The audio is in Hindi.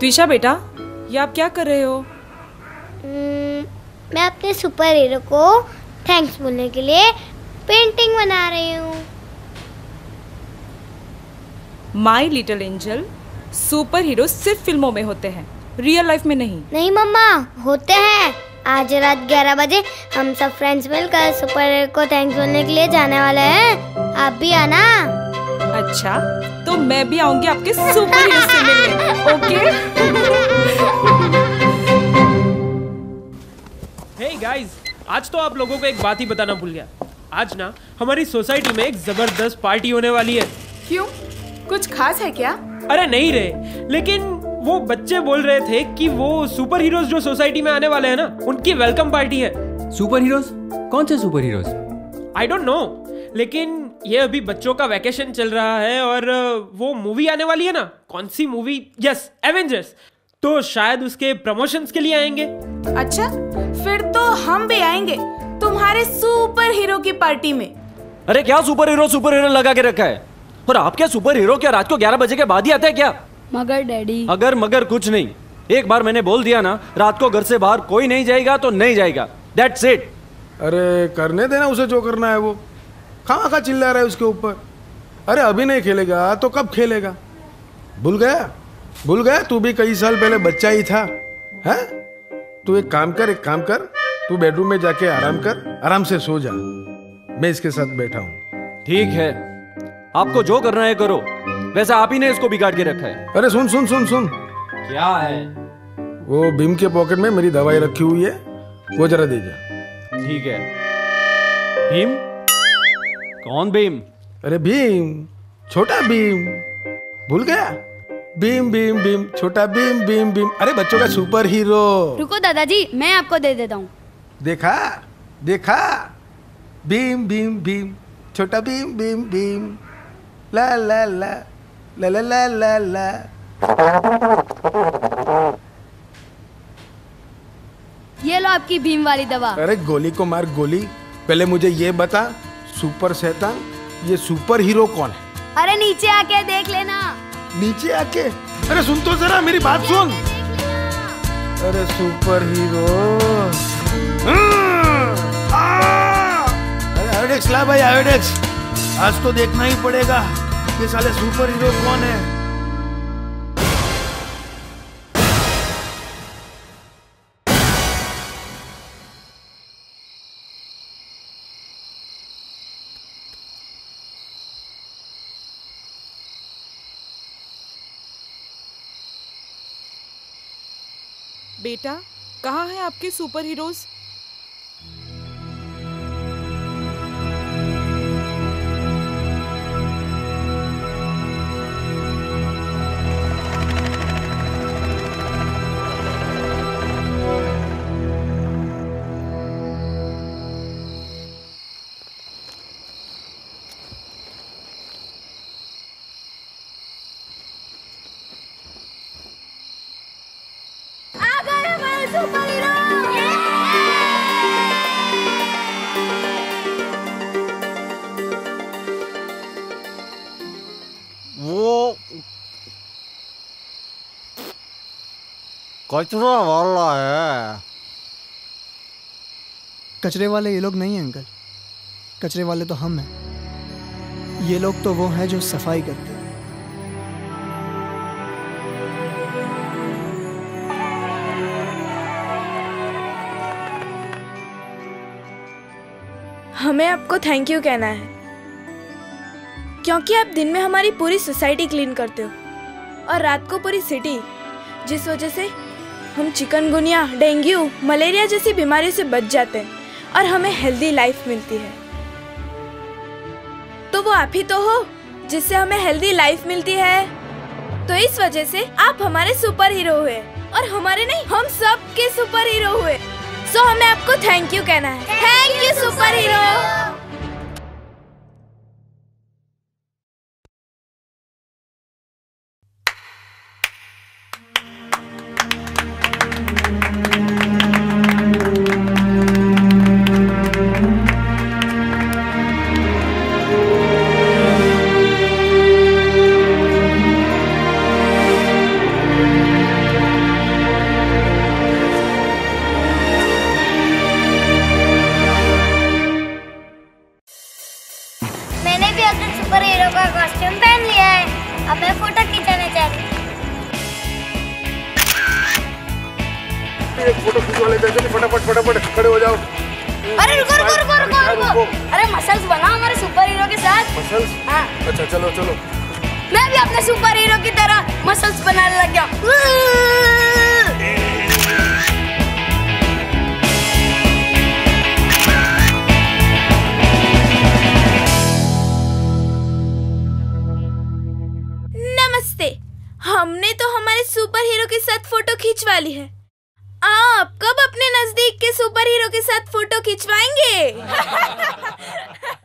त्रिशा बेटा, ये आप क्या कर रहे हो? मैं अपने सुपर हीरो को थैंक्स बोलने के लिए पेंटिंग बना रही हूँ। My little angel, superhero सिर्फ फिल्मों में होते हैं, रियल लाइफ में नहीं। नहीं मम्मा, होते हैं। आज रात 11 बजे हम सब फ्रेंड्स मिलकर सुपर हीरो को थैंक्स बोलने के लिए जाने वाले हैं। आप भी आना। अच्छा, तो मैं भी आऊंगी आपके सुपर हीरो से मिलने। ओके? हे गाइस, आज तो आप लोगों को एक बात ही बताना भूल गया। आज ना हमारी सोसाइटी में एक जबरदस्त पार्टी होने वाली है। क्यों, कुछ खास है क्या? अरे नहीं रे, लेकिन वो बच्चे बोल रहे थे कि वो सुपर हीरोज जो सोसाइटी में आने वाले हैं ना, उनकी वेलकम पार्टी है। Superheroes? कौन से superheroes? I don't know, लेकिन ये अभी बच्चों का वैकेशन चल रहा है और वो मूवी आने वाली है ना। कौन सी मूवी? Yes, Avengers. तो शायद उसके प्रमोशंस के लिए आएंगे। अच्छा, फिर तो हम भी आएंगे तुम्हारे सुपर हीरो की पार्टी में। अरे क्या सुपर हीरो लगा के रखा है? और आप क्या सुपर हीरो क्या रात को 11 बजे के बाद ही आते हैं क्या? मगर डैडी, अगर मगर कुछ नहीं। एक बार मैंने बोल दिया ना, रात को घर से बाहर कोई नहीं जाएगा तो नहीं जाएगा। That's it. अरे करने देना उसे जो करना है। वो खामा चिल्ला रहा है उसके ऊपर। अरे अभी नहीं खेलेगा तो कब खेलेगा? भूल गया तू भी कई साल पहले बच्चा ही था। है? तू एक काम कर, तू बेडरूम में जाके आराम कर, आराम से सो जा। मैं इसके साथ बैठा हूँ। ठीक है, आपको जो करना है करो। वैसे आप ही ने इसको बिगाड़ के रखा है। अरे सुन। क्या है? वो भीम के पॉकेट में मेरी दवाई रखी हुई है, वो जरा दे जा। ठीक है। भीम? कौन भीम? अरे भीम, छोटा भीम। भूल गया? भीम, छोटा भीम। अरे बच्चों का सुपर हीरो। रुको दादाजी, मैं आपको दे देता हूँ। देखा? भीम, छोटा भीम। ला ला ला ला ला ला ला ला। ये लो आपकी भीम वाली दवा। अरे गोली को मार गोली। पहले मुझे ये बता, सुपर शैतान, ये सुपर हीरो कौन है? अरे नीचे आके देख लेना। नीचे आके? अरे सुन तो जरा, मेरी बात सुन। अरे सुपर हीरो। अरे आयोडेक्स ला भाई, आयोडेक्स। आज तो देखना ही पड़ेगा ये साले सुपर हीरो कौन है। बेटा, कहाँ हैं आपके सुपर हीरोज? कचरा वाला है। कचरे वाले ये लोग नहीं हैं अंकल, कचरे वाले तो हम हैं। ये लोग तो वो हैं जो सफाई करते हैं। हमें आपको थैंक यू कहना है, क्योंकि आप दिन में हमारी पूरी सोसाइटी क्लीन करते हो और रात को पूरी सिटी, जिस वजह से हम चिकनगुनिया, डेंगू, मलेरिया जैसी बीमारियों से बच जाते हैं और हमें हेल्दी लाइफ मिलती है। तो वो आप ही तो हो जिससे हमें हेल्दी लाइफ मिलती है। तो इस वजह से आप हमारे सुपर हीरो हुए और हमारे नहीं, हम सब के सुपर हीरो हुए। सो हमें आपको थैंक यू कहना है। Thank you superhero. एक फोटो खिंचवा लेते हैं। चलिए फटाफट फटाफट खड़े हो जाओ। अरे रुको रुको रुको रुको रुको। अरे मसल्स बनाओ हमारे सुपर हीरो के साथ। मसल्स? हाँ। अच्छा चलो चलो। मैं भी अपने सुपर हीरो की तरह मसल्स बनाने लग गया। नमस्ते। हमने तो हमारे सुपर हीरो के साथ फोटो खिंचवा ली है। आप कब अपने नजदीक के सुपर हीरो के साथ फोटो खिंचवाएंगे?